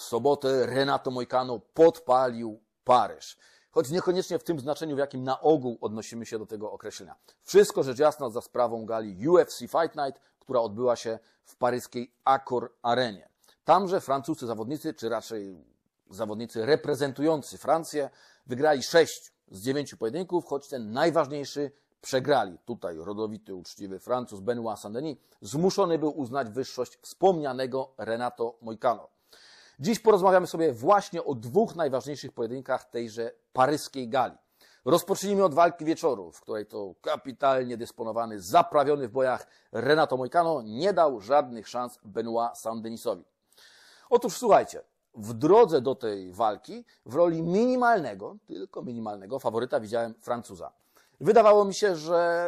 sobotę Renato Moicano podpalił Paryż. Choć niekoniecznie w tym znaczeniu, w jakim na ogół odnosimy się do tego określenia. Wszystko rzecz jasna za sprawą gali UFC Fight Night, która odbyła się w paryskiej Accor Arenie. Tamże francuscy zawodnicy, czy raczej zawodnicy reprezentujący Francję, wygrali 6 z 9 pojedynków, choć ten najważniejszy przegrali. Tutaj rodowity, uczciwy Francuz Benoit Saint-Denis zmuszony był uznać wyższość wspomnianego Renato Moicano. Dziś porozmawiamy sobie właśnie o dwóch najważniejszych pojedynkach tejże paryskiej gali. Rozpocznijmy od walki wieczoru, w której to kapitalnie dysponowany, zaprawiony w bojach Renato Moicano nie dał żadnych szans Benoit Saint-Denisowi. Otóż słuchajcie, w drodze do tej walki w roli minimalnego, tylko minimalnego faworyta widziałem Francuza. Wydawało mi się, że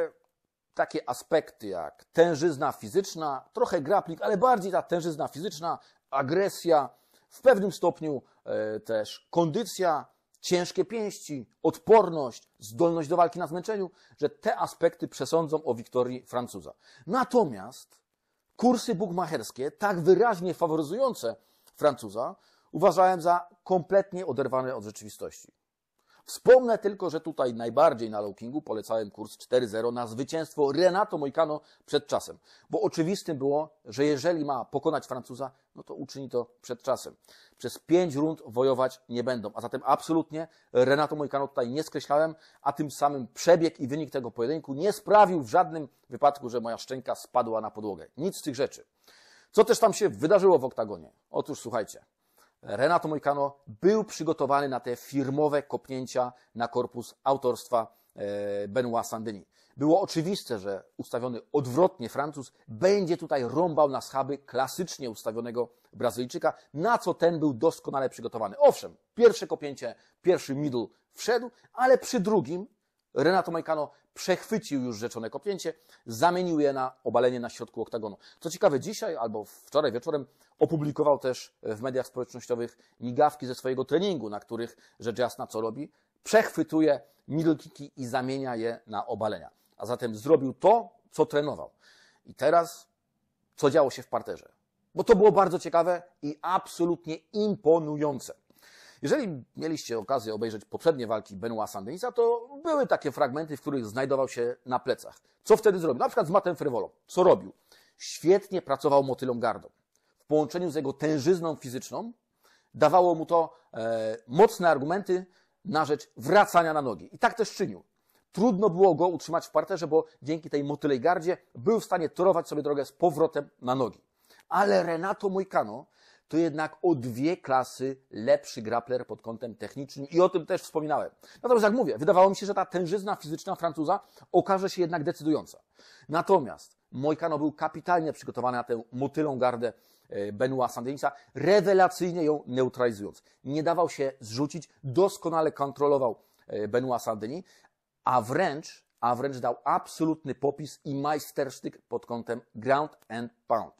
takie aspekty jak tężyzna fizyczna, trochę grappling, ale bardziej ta tężyzna fizyczna, agresja, w pewnym stopniu też kondycja, ciężkie pięści, odporność, zdolność do walki na zmęczeniu, że te aspekty przesądzą o wiktorii Francuza. Natomiast kursy bukmacherskie, tak wyraźnie faworyzujące Francuza, uważałem za kompletnie oderwane od rzeczywistości. Wspomnę tylko, że tutaj najbardziej na Low Kingu polecałem kurs 4-0 na zwycięstwo Renato Moicano przed czasem. Bo oczywistym było, że jeżeli ma pokonać Francuza, no to uczyni to przed czasem. Przez 5 rund wojować nie będą. A zatem absolutnie Renato Moicano tutaj nie skreślałem, a tym samym przebieg i wynik tego pojedynku nie sprawił w żadnym wypadku, że moja szczęka spadła na podłogę. Nic z tych rzeczy. Co też tam się wydarzyło w oktagonie? Otóż słuchajcie. Renato Moicano był przygotowany na te firmowe kopnięcia na korpus autorstwa Benoit Saint-Denis. Było oczywiste, że ustawiony odwrotnie Francuz będzie tutaj rąbał na schaby klasycznie ustawionego Brazylijczyka, na co ten był doskonale przygotowany. Owszem, pierwsze kopnięcie, pierwszy middle wszedł, ale przy drugim Renato Moicano przechwycił już rzeczone kopnięcie, zamienił je na obalenie na środku oktagonu. Co ciekawe, dzisiaj albo wczoraj wieczorem opublikował też w mediach społecznościowych migawki ze swojego treningu, na których rzecz jasna co robi? Przechwytuje middle kicki i zamienia je na obalenia. A zatem zrobił to, co trenował. I teraz, co działo się w parterze? Bo to było bardzo ciekawe i absolutnie imponujące. Jeżeli mieliście okazję obejrzeć poprzednie walki Benoit Saint-Denisa, to były takie fragmenty, w których znajdował się na plecach. Co wtedy zrobił? Na przykład z Mattem Frywolą. Co robił? Świetnie pracował motylą gardą. W połączeniu z jego tężyzną fizyczną dawało mu to mocne argumenty na rzecz wracania na nogi. I tak też czynił. Trudno było go utrzymać w parterze, bo dzięki tej motylej gardzie był w stanie torować sobie drogę z powrotem na nogi. Ale Renato Moicano to jednak o 2 klasy lepszy grappler pod kątem technicznym i o tym też wspominałem. Natomiast jak mówię, wydawało mi się, że ta tężyzna fizyczna Francuza okaże się jednak decydująca. Natomiast Moicano był kapitalnie przygotowany na tę motylą gardę Benoit Saint-Denisa, rewelacyjnie ją neutralizując. Nie dawał się zrzucić, doskonale kontrolował Benoit Saint-Denis, a wręcz dał absolutny popis i majstersztyk pod kątem ground and pound.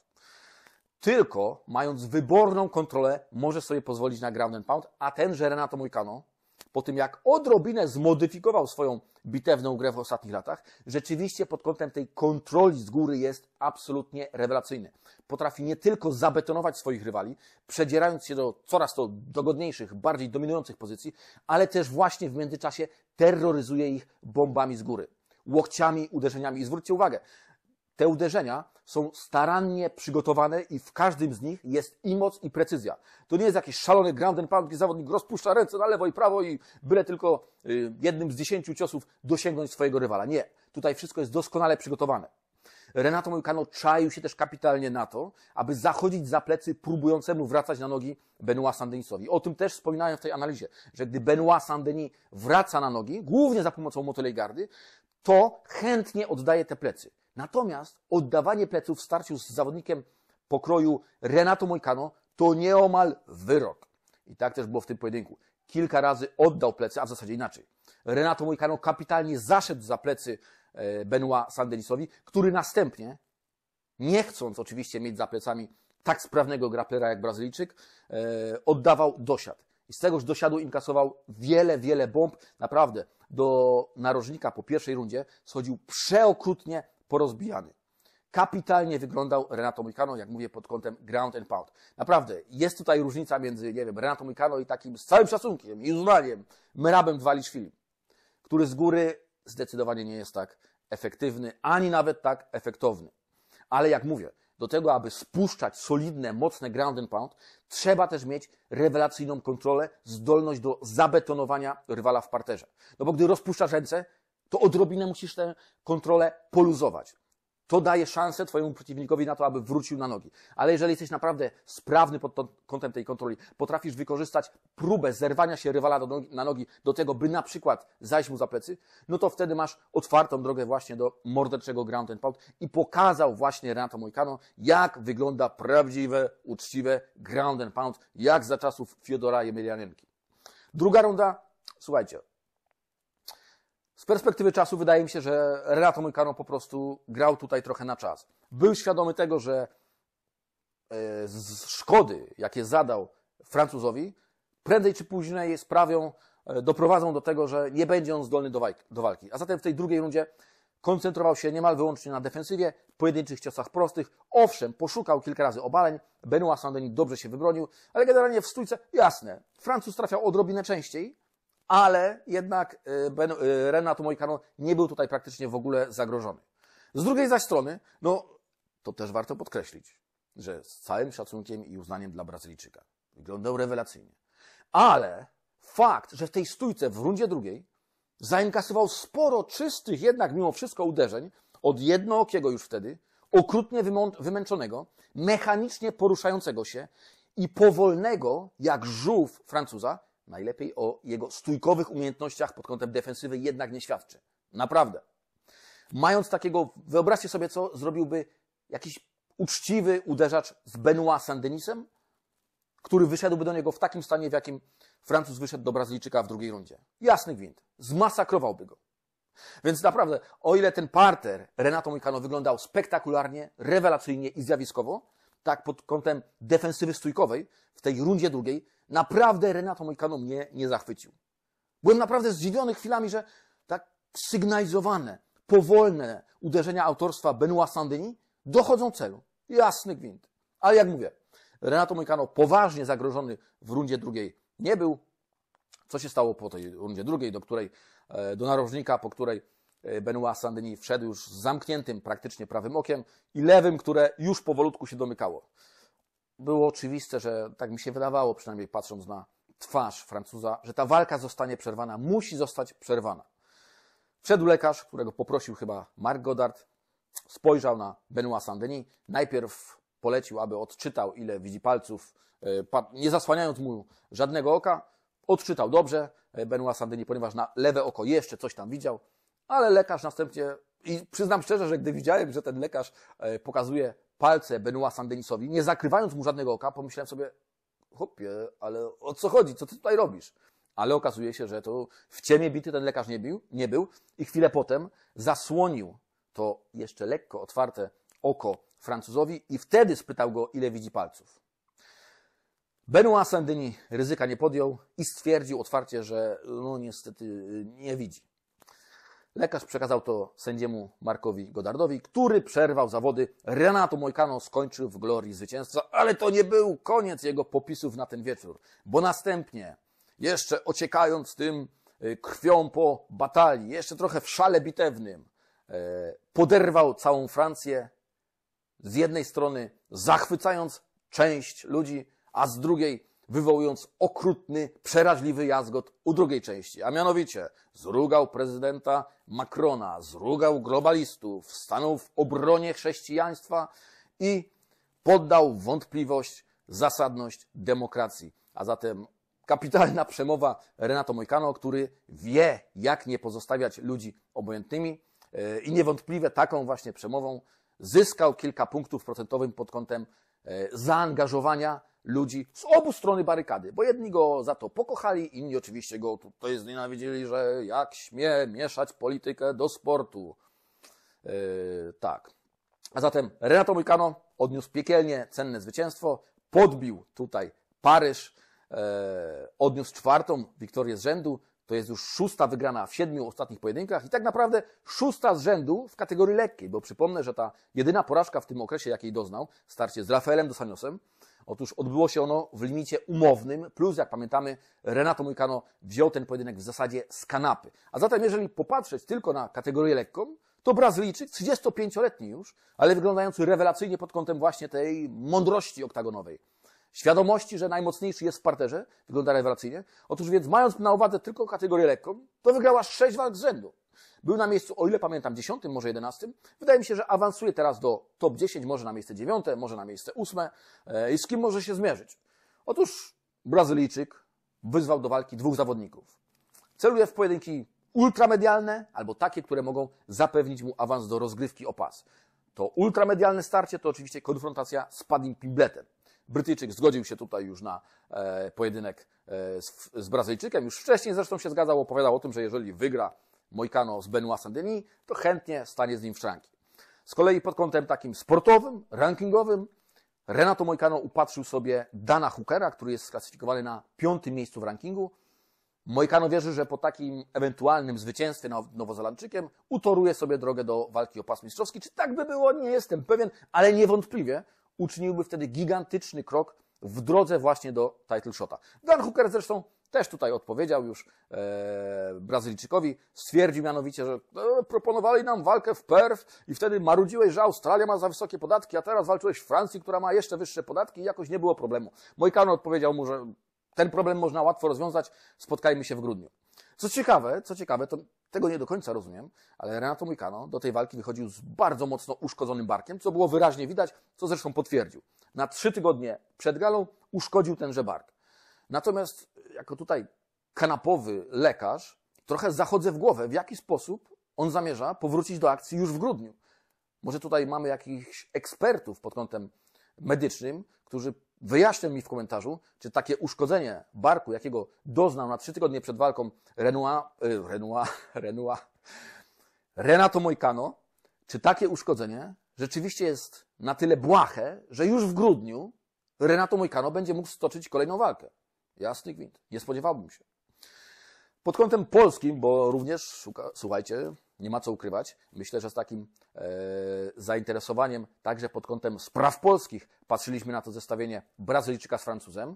Tylko mając wyborną kontrolę może sobie pozwolić na ground and pound, a tenże Renato Moicano, po tym jak odrobinę zmodyfikował swoją bitewną grę w ostatnich latach, rzeczywiście pod kątem tej kontroli z góry jest absolutnie rewelacyjny. Potrafi nie tylko zabetonować swoich rywali, przedzierając się do coraz to dogodniejszych, bardziej dominujących pozycji, ale też właśnie w międzyczasie terroryzuje ich bombami z góry, łokciami, uderzeniami. I zwróćcie uwagę, te uderzenia są starannie przygotowane i w każdym z nich jest i moc, i precyzja. To nie jest jakiś szalony ground and pound, gdzie zawodnik rozpuszcza ręce na lewo i prawo i byle tylko jednym z 10 ciosów dosięgnąć swojego rywala. Nie. Tutaj wszystko jest doskonale przygotowane. Renato Moicano czaił się też kapitalnie na to, aby zachodzić za plecy próbującemu wracać na nogi Benoit Saint-Denisowi. O tym też wspominałem w tej analizie, że gdy Benoit Saint-Denis wraca na nogi, głównie za pomocą motylej gardy, to chętnie oddaje te plecy. Natomiast oddawanie pleców w starciu z zawodnikiem pokroju Renato Moicano to nieomal wyrok. I tak też było w tym pojedynku. Kilka razy oddał plecy, a w zasadzie inaczej. Renato Moicano kapitalnie zaszedł za plecy Benoit Saint-Denisowi, który następnie, nie chcąc oczywiście mieć za plecami tak sprawnego grapplera jak Brazylijczyk, oddawał dosiad. I z tegoż dosiadu inkasował wiele bomb. Naprawdę do narożnika po pierwszej rundzie schodził przeokrutnie porozbijany. kapitalnie wyglądał Renato Moicano, jak mówię, pod kątem ground and pound. Naprawdę, jest tutaj różnica między, nie wiem, Renato Moicano i takim z całym szacunkiem i uznaniem Merabem Dvalishvili, który z góry zdecydowanie nie jest tak efektywny, ani nawet tak efektowny. Ale jak mówię, do tego, aby spuszczać solidne, mocne ground and pound, trzeba też mieć rewelacyjną kontrolę, zdolność do zabetonowania rywala w parterze. No bo gdy rozpuszczasz ręce, to odrobinę musisz tę kontrolę poluzować. To daje szansę twojemu przeciwnikowi na to, aby wrócił na nogi. Ale jeżeli jesteś naprawdę sprawny pod kątem tej kontroli, potrafisz wykorzystać próbę zerwania się rywala na nogi do tego, by na przykład zajść mu za plecy, no to wtedy masz otwartą drogę właśnie do morderczego ground and pound i pokazał właśnie Renato Moicano, jak wygląda prawdziwe, uczciwe ground and pound, jak za czasów Fiodora Emelianenki. Druga runda, słuchajcie, z perspektywy czasu wydaje mi się, że Renato Moicano po prostu grał tutaj trochę na czas. Był świadomy tego, że szkody, jakie zadał Francuzowi, prędzej czy później doprowadzą do tego, że nie będzie on zdolny do walki. A zatem w tej drugiej rundzie koncentrował się niemal wyłącznie na defensywie, pojedynczych ciosach prostych. Owszem, poszukał kilka razy obaleń, Benoit Saint-Denis dobrze się wybronił, ale generalnie w stójce, jasne, Francuz trafiał odrobinę częściej, ale jednak Renato Moicano nie był tutaj praktycznie w ogóle zagrożony. Z drugiej zaś strony, no to też warto podkreślić, że z całym szacunkiem i uznaniem dla Brazylijczyka wyglądał rewelacyjnie. Ale fakt, że w tej stójce w rundzie drugiej zainkasował sporo czystych jednak mimo wszystko uderzeń od jednookiego już wtedy, okrutnie wymęczonego, mechanicznie poruszającego się i powolnego jak żółw Francuza, najlepiej o jego stójkowych umiejętnościach pod kątem defensywy jednak nie świadczy. Naprawdę. Mając takiego, wyobraźcie sobie, co zrobiłby jakiś uczciwy uderzacz z Benoit Saint-Denisem, który wyszedłby do niego w takim stanie, w jakim Francuz wyszedł do Brazylijczyka w drugiej rundzie. Jasny gwint. Zmasakrowałby go. Więc naprawdę, o ile ten parter Renato Moicano wyglądał spektakularnie, rewelacyjnie i zjawiskowo, tak pod kątem defensywy stójkowej w tej rundzie drugiej, naprawdę Renato Moicano mnie nie zachwycił. Byłem naprawdę zdziwiony chwilami, że tak sygnalizowane, powolne uderzenia autorstwa Benoit Saint-Denis dochodzą celu. Jasny gwint. Ale jak mówię, Renato Moicano poważnie zagrożony w rundzie drugiej nie był. Co się stało po tej rundzie drugiej, do narożnika, po której Benoit Saint-Denis wszedł już z zamkniętym praktycznie prawym okiem i lewym, które już powolutku się domykało. Było oczywiste, że tak mi się wydawało, przynajmniej patrząc na twarz Francuza, że ta walka zostanie przerwana, musi zostać przerwana. Wszedł lekarz, którego poprosił chyba Marc Goddard, spojrzał na Benoit Saint-Denis, najpierw polecił, aby odczytał, ile widzi palców, nie zasłaniając mu żadnego oka. Odczytał dobrze Benoit Saint-Denis, ponieważ na lewe oko jeszcze coś tam widział, ale lekarz następnie, i przyznam szczerze, że gdy widziałem, że ten lekarz pokazuje palce Benoit Saint-Denisowi, nie zakrywając mu żadnego oka, pomyślałem sobie, chłopie, ale o co chodzi, co ty tutaj robisz? Ale okazuje się, że to w ciemię bity ten lekarz nie był i chwilę potem zasłonił to jeszcze lekko otwarte oko Francuzowi i wtedy spytał go, ile widzi palców. Benoit Saint-Denis ryzyka nie podjął i stwierdził otwarcie, że no niestety nie widzi. Lekarz przekazał to sędziemu Marcowi Goddardowi, który przerwał zawody. Renato Moicano skończył w glorii zwycięstwa, ale to nie był koniec jego popisów na ten wieczór, bo następnie, jeszcze ociekając tym krwią po batalii, jeszcze trochę w szale bitewnym, poderwał całą Francję, z jednej strony zachwycając część ludzi, a z drugiej wywołując okrutny, przeraźliwy jazgot u drugiej części, a mianowicie zrugał prezydenta Macrona, zrugał globalistów, stanął w obronie chrześcijaństwa i poddał w wątpliwość zasadność demokracji. A zatem kapitalna przemowa Renato Moicano, który wie, jak nie pozostawiać ludzi obojętnymi i niewątpliwie taką właśnie przemową zyskał kilka punktów procentowych pod kątem zaangażowania ludzi z obu strony barykady, bo jedni go za to pokochali, inni oczywiście go tutaj znienawidzili, że jak śmie mieszać politykę do sportu. Tak. A zatem Renato Moicano odniósł piekielnie cenne zwycięstwo, podbił tutaj Paryż, odniósł 4. wiktorię z rzędu. To jest już 6. wygrana w 7 ostatnich pojedynkach i tak naprawdę 6. z rzędu w kategorii lekkiej, bo przypomnę, że ta jedyna porażka w tym okresie, jakiej doznał, starcie z Rafaelem dos Anjosem, otóż odbyło się ono w limicie umownym, plus jak pamiętamy, Renato Moicano wziął ten pojedynek w zasadzie z kanapy. A zatem jeżeli popatrzeć tylko na kategorię lekką, to Brazylijczyk, 35-letni już, ale wyglądający rewelacyjnie pod kątem właśnie tej mądrości oktagonowej, świadomości, że najmocniejszy jest w parterze, wygląda rewelacyjnie. Otóż więc mając na uwadze tylko kategorię lekką, to wygrał aż 6 walk z rzędu. Był na miejscu, o ile pamiętam, 10, może 11. Wydaje mi się, że awansuje teraz do top 10, może na miejsce 9, może na miejsce 8. I z kim może się zmierzyć? Otóż Brazylijczyk wyzwał do walki 2 zawodników. Celuje w pojedynki ultramedialne albo takie, które mogą zapewnić mu awans do rozgrywki o pas. To ultramedialne starcie to oczywiście konfrontacja z Paddim Pimbletem. Brytyjczyk zgodził się tutaj już na pojedynek z Brazylijczykiem. Już wcześniej zresztą się zgadzał, opowiadał o tym, że jeżeli wygra Moicano z Benoit Saint-Denis, to chętnie stanie z nim w szranki. Z kolei pod kątem takim sportowym, rankingowym, Renato Moicano upatrzył sobie Dana Hookera, który jest sklasyfikowany na 5. miejscu w rankingu. Moicano wierzy, że po takim ewentualnym zwycięstwie nad Nowozelandczykiem utoruje sobie drogę do walki o pas mistrzowski. Czy tak by było? Nie jestem pewien, ale niewątpliwie uczyniłby wtedy gigantyczny krok w drodze właśnie do title shota. Dan Hooker zresztą też tutaj odpowiedział już Brazylijczykowi. Stwierdził mianowicie, że proponowali nam walkę w Perth i wtedy marudziłeś, że Australia ma za wysokie podatki, a teraz walczyłeś w Francji, która ma jeszcze wyższe podatki i jakoś nie było problemu. Moicano odpowiedział mu, że ten problem można łatwo rozwiązać, spotkajmy się w grudniu. Co ciekawe, to tego nie do końca rozumiem, ale Renato Moicano do tej walki wychodził z bardzo mocno uszkodzonym barkiem, co było wyraźnie widać, co zresztą potwierdził. Na 3 tygodnie przed galą uszkodził tenże bark. Natomiast jako tutaj kanapowy lekarz trochę zachodzę w głowę, w jaki sposób on zamierza powrócić do akcji już w grudniu. Może tutaj mamy jakichś ekspertów pod kątem medycznym, którzy wyjaśnią mi w komentarzu, czy takie uszkodzenie barku, jakiego doznał na 3 tygodnie przed walką Renato Moicano, czy takie uszkodzenie rzeczywiście jest na tyle błahe, że już w grudniu Renato Moicano będzie mógł stoczyć kolejną walkę. Jasny gwint. Nie spodziewałbym się. Pod kątem polskim, bo również, słuchajcie, nie ma co ukrywać, myślę, że z takim zainteresowaniem także pod kątem spraw polskich patrzyliśmy na to zestawienie Brazylijczyka z Francuzem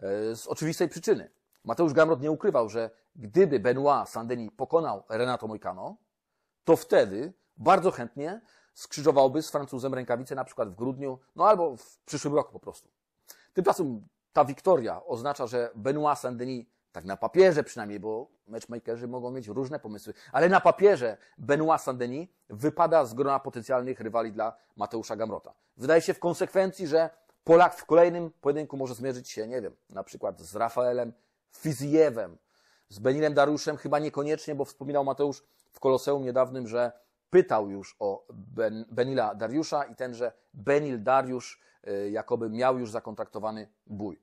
z oczywistej przyczyny. Mateusz Gamrot nie ukrywał, że gdyby Benoit Saint-Denis pokonał Renato Moicano, to wtedy bardzo chętnie skrzyżowałby z Francuzem rękawice na przykład w grudniu, no albo w przyszłym roku po prostu. Tymczasem ta wiktoria oznacza, że Benoit Saint-Denis, tak na papierze przynajmniej, bo matchmakerzy mogą mieć różne pomysły, ale na papierze Benoit Saint-Denis wypada z grona potencjalnych rywali dla Mateusza Gamrota. Wydaje się w konsekwencji, że Polak w kolejnym pojedynku może zmierzyć się, nie wiem, na przykład z Rafaelem Fizijewem, z Benilem Dariuszem, chyba niekoniecznie, bo wspominał Mateusz w Koloseum niedawnym, że pytał już o Benila Dariusza i tenże Benil Dariusz jakoby miał już zakontraktowany bój.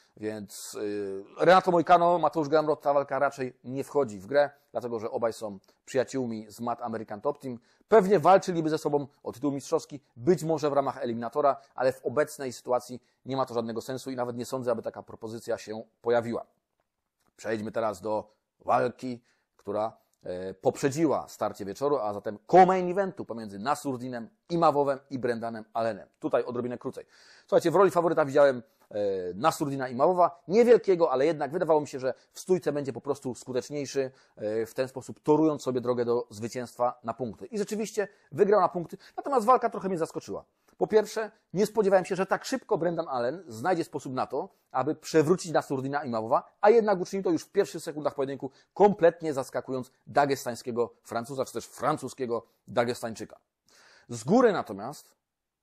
Więc Renato Moicano, Mateusz Gamrot, ta walka raczej nie wchodzi w grę, dlatego że obaj są przyjaciółmi z Mad American Top Team. Pewnie walczyliby ze sobą o tytuł mistrzowski, być może w ramach eliminatora, ale w obecnej sytuacji nie ma to żadnego sensu i nawet nie sądzę, aby taka propozycja się pojawiła. Przejdźmy teraz do walki, która poprzedziła starcie wieczoru, a zatem co-main eventu pomiędzy Nassourdinem Imavovem i Brendanem Allenem. Tutaj odrobinę krócej. Słuchajcie, w roli faworyta widziałem Nassourdina Imavowa, niewielkiego, ale jednak wydawało mi się, że w stójce będzie po prostu skuteczniejszy, w ten sposób torując sobie drogę do zwycięstwa na punkty. I rzeczywiście wygrał na punkty, natomiast walka trochę mnie zaskoczyła. Po pierwsze, nie spodziewałem się, że tak szybko Brendan Allen znajdzie sposób na to, aby przewrócić Nassourdina Imavowa, a jednak uczynił to już w pierwszych sekundach pojedynku, kompletnie zaskakując dagestańskiego Francuza, czy też francuskiego Dagestańczyka. Z góry natomiast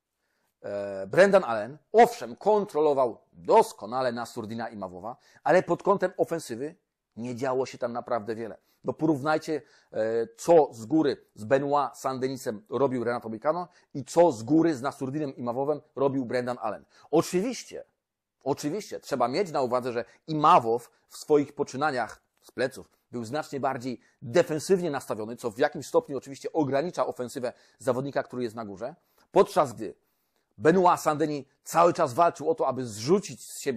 Brendan Allen, owszem, kontrolował doskonale Nassourdina Imavowa, ale pod kątem ofensywy nie działo się tam naprawdę wiele. No porównajcie, co z góry z Benoit Saint-Denisem robił Renato Moicano i co z góry z Nassourdinem Imavovem robił Brendan Allen. Oczywiście, trzeba mieć na uwadze, że Imavow w swoich poczynaniach z pleców był znacznie bardziej defensywnie nastawiony, co w jakimś stopniu oczywiście ogranicza ofensywę zawodnika, który jest na górze, podczas gdy Benoit Saint-Denis cały czas walczył o to, aby zrzucić z siebie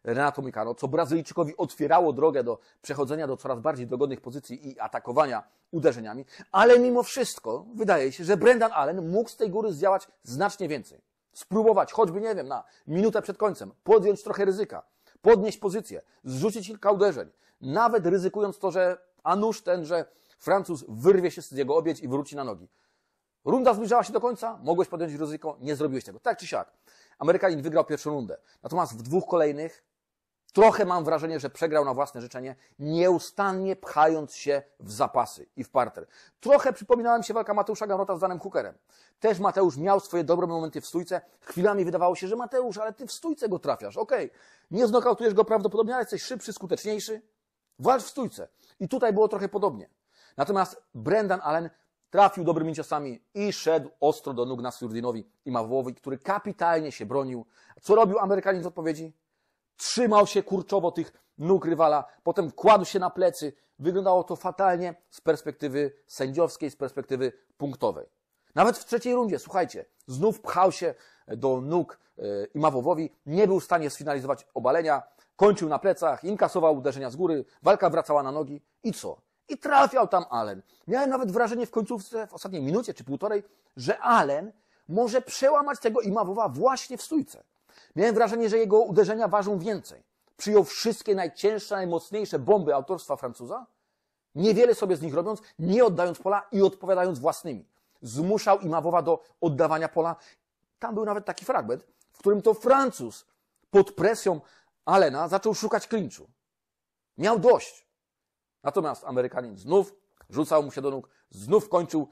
Renato Moicano, co Brazylijczykowi otwierało drogę do przechodzenia do coraz bardziej dogodnych pozycji i atakowania uderzeniami, ale mimo wszystko wydaje się, że Brendan Allen mógł z tej góry zdziałać znacznie więcej. Spróbować choćby, nie wiem, na minutę przed końcem, podjąć trochę ryzyka, podnieść pozycję, zrzucić kilka uderzeń, nawet ryzykując to, że a nuż tenże Francuz wyrwie się z jego objęć i wróci na nogi. Runda zbliżała się do końca, mogłeś podjąć ryzyko, nie zrobiłeś tego. Tak czy siak. Amerykanin wygrał pierwszą rundę. Natomiast w dwóch kolejnych trochę mam wrażenie, że przegrał na własne życzenie, nieustannie pchając się w zapasy i w parter. Trochę przypominała mi się walka Mateusza Gamrota z Danem Hookerem. Też Mateusz miał swoje dobre momenty w stójce. Chwilami wydawało się, że Mateusz, ale ty w stójce go trafiasz. Okej, nie znokautujesz go prawdopodobnie, ale jesteś szybszy, skuteczniejszy. Walcz w stójce. I tutaj było trochę podobnie. Natomiast Brendan Allen trafił dobrymi ciosami i szedł ostro do nóg Nasruddinowi Imamovowi, który kapitalnie się bronił. Co robił Amerykanin w odpowiedzi? Trzymał się kurczowo tych nóg rywala, potem kładł się na plecy. Wyglądało to fatalnie z perspektywy sędziowskiej, z perspektywy punktowej. Nawet w trzeciej rundzie, słuchajcie, znów pchał się do nóg Imamovowi, nie był w stanie sfinalizować obalenia, kończył na plecach, inkasował uderzenia z góry, walka wracała na nogi i co? I trafiał tam Allen. Miałem nawet wrażenie w końcówce, w ostatniej minucie czy półtorej, że Allen może przełamać tego Imamowa właśnie w stójce. Miałem wrażenie, że jego uderzenia ważą więcej. Przyjął wszystkie najcięższe, najmocniejsze bomby autorstwa Francuza, niewiele sobie z nich robiąc, nie oddając pola i odpowiadając własnymi. Zmuszał Imamowa do oddawania pola. Tam był nawet taki fragment, w którym to Francuz pod presją Allena zaczął szukać klinczu. Miał dość. Natomiast Amerykanin znów rzucał mu się do nóg, znów kończył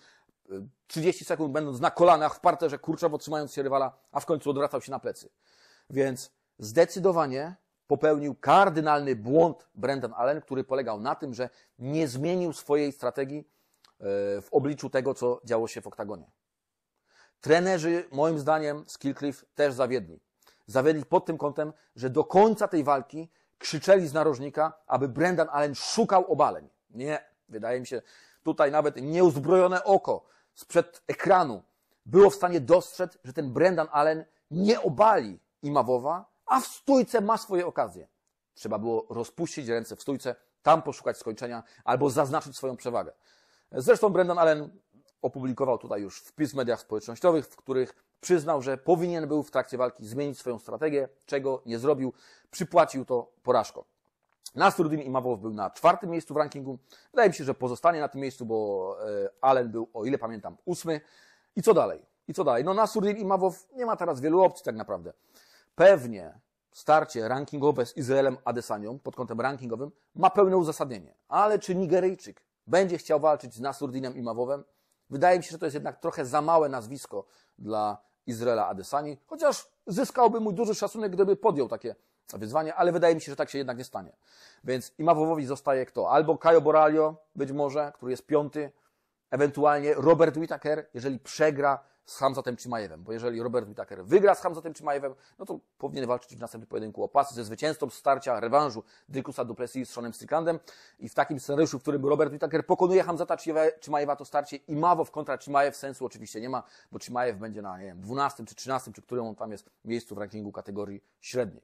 30 sekund będąc na kolanach w parterze, kurczowo trzymając się rywala, a w końcu odwracał się na plecy. Więc zdecydowanie popełnił kardynalny błąd Brendan Allen, który polegał na tym, że nie zmienił swojej strategii w obliczu tego, co działo się w oktagonie. Trenerzy, moim zdaniem, z Kill Cliff też zawiedli. Zawiedli pod tym kątem, że do końca tej walki krzyczeli z narożnika, aby Brendan Allen szukał obaleń. Nie, wydaje mi się, tutaj nawet nieuzbrojone oko sprzed ekranu było w stanie dostrzec, że ten Brendan Allen nie obali Imamowa, a w stójce ma swoje okazje. Trzeba było rozpuścić ręce w stójce, tam poszukać skończenia albo zaznaczyć swoją przewagę. Zresztą Brendan Allen opublikował tutaj już wpis w mediach społecznościowych, w których przyznał, że powinien był w trakcie walki zmienić swoją strategię, czego nie zrobił, przypłacił to porażką. Nasruddin Imavov był na 4. miejscu w rankingu. Wydaje mi się, że pozostanie na tym miejscu, bo Allen był, o ile pamiętam, 8. I co dalej? No Nasruddin Imavov nie ma teraz wielu opcji tak naprawdę. Pewnie starcie rankingowe z Izraelem Adesanią pod kątem rankingowym ma pełne uzasadnienie. Ale czy Nigeryjczyk będzie chciał walczyć z Nasruddinem Imavovem? Wydaje mi się, że to jest jednak trochę za małe nazwisko dla Izraela Adesani, chociaż zyskałby mój duży szacunek, gdyby podjął takie wyzwanie, ale wydaje mi się, że tak się jednak nie stanie. Więc Imavovowi zostaje kto? Albo Caio Borralho, być może, który jest 5., ewentualnie Robert Whittaker, jeżeli przegra z Khamzatem Chimaevem, bo jeżeli Robert Whittaker wygra z Khamzatem Chimaevem, no to powinien walczyć w następnym pojedynku o pasy ze zwycięzcą starcia, rewanżu Drickusa du Plessis z Seanem Stricklandem i w takim scenariuszu, w którym Robert Whittaker pokonuje Khamzata Chimaeva, to starcie Imavov kontra Chimaev sensu oczywiście nie ma, bo Chimaev będzie na, nie wiem, 12. czy 13. czy którym on tam jest miejscu w rankingu kategorii średniej.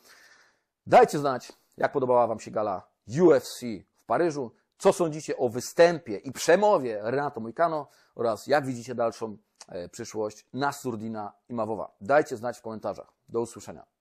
Dajcie znać, jak podobała Wam się gala UFC w Paryżu, co sądzicie o występie i przemowie Renato Moicano oraz jak widzicie dalszą przyszłość Nasruddina Imavowa. Dajcie znać w komentarzach. Do usłyszenia.